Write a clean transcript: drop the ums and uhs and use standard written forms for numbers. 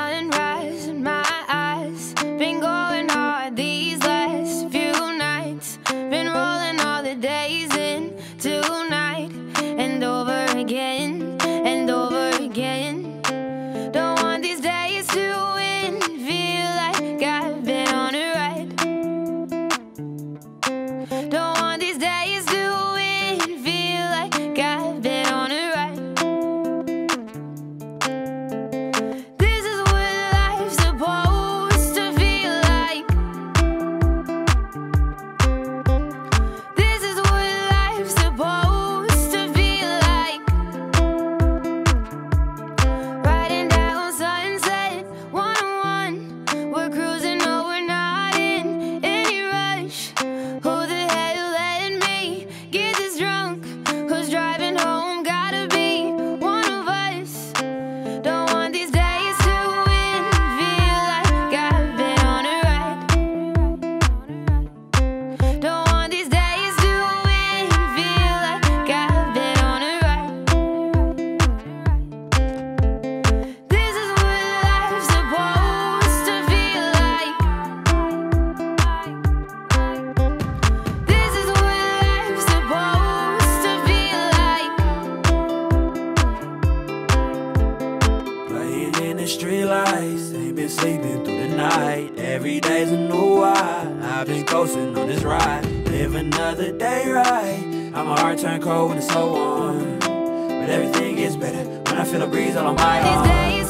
sunrise in my eyes. Been going hard these last few nights. Been rolling all the days in tonight and over again and over again. Don't want these days to end, feel like I've been on a ride. Don't want these days to end, feel like I've been on a ride. This is what life's supposed to feel like. This is what life's supposed to feel like. Riding down Sunset 101, we're cruising, no, we're not in any rush. Who the hell let me get this drunk? Who's driving home? Gotta be one of us. Don't want these days to end, feel like I've been on a ride. Don't want these days to end, feel like I've been on a ride. This is what life's supposed to feel like. This is what life's supposed to feel like. Playing in the street lights, ain't been sleeping through the night. Every day's a new high. I've been coasting on this ride. Live another day right. My heart turn cold when it's so warm, but everything gets better when I feel a breeze all on my These arm. days